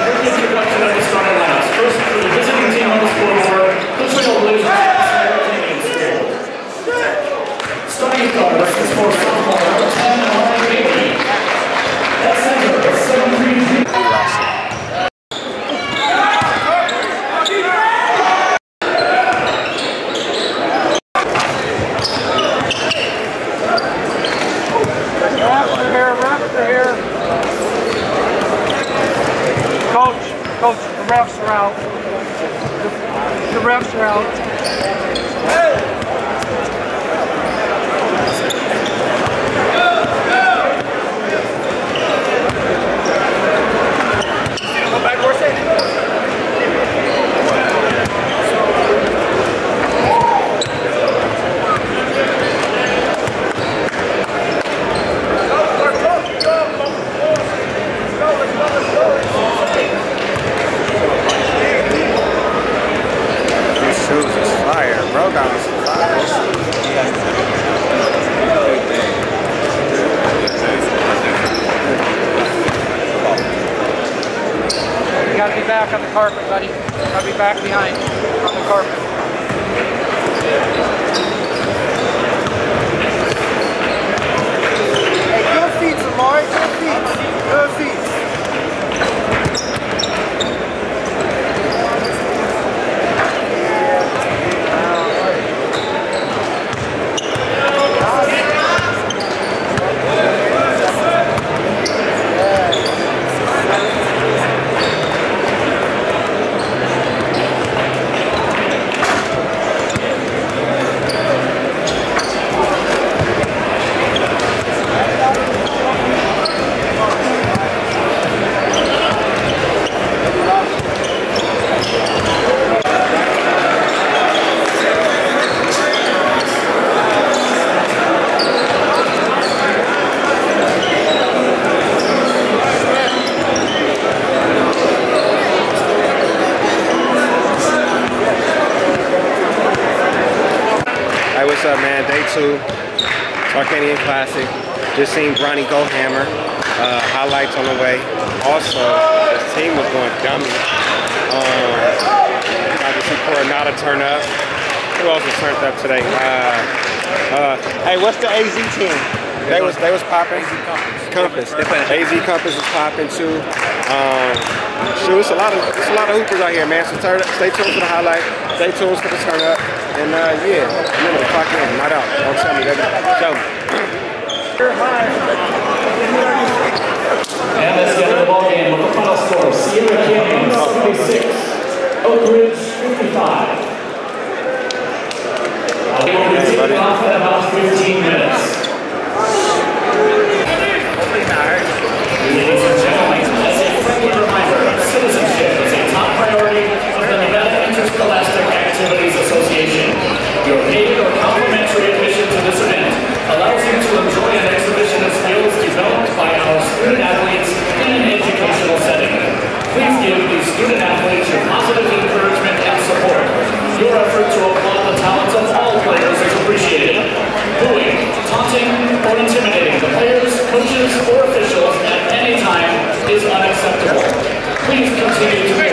quick introduction of the starting lineups. First, for the visiting team on the scoreboard, the Trailblazers Canadian School. Starting guards is for sophomore number 10, Bronny. At center, 7'3". Coach, the refs are out. The refs are out. You gotta be back on the carpet, buddy. You gotta be back behind on the carpet. Hey, good feet, Amari. Good feet. Good feet. What's up, man? Day 2, Tarkanian Classic. Just seen Bronny go hammer. Highlights on the way. Also, the team was going dummy. I just see Coronado turn up. Who else was turned up today? Hey, what's the AZ team? They was popping. Compass. AZ Compass is popping too. Shoot, it's a lot of hoopers out here, man. So stay tuned for the highlight. Stay tuned for the turn up. And yeah, remember to clock in, not out. Don't tell me, baby. Show me. And let's get to the ball game with the final score. Sierra Canyon 76, Oak Ridge 55. We will be taking off in about 15 minutes. Ladies and gentlemen, as a friendly reminder, citizenship is a top priority of the Nevada Interscholastic Activities Association. Your paid or complimentary admission to this event allows you to enjoy an exhibition of skills developed by our student athletes in an educational setting. Please give these student athletes your positive encouragement and support. Your effort to applaud the talents of all players is appreciated. Booing, taunting, or intimidating the players, coaches, or officials at any time is unacceptable. Please continue to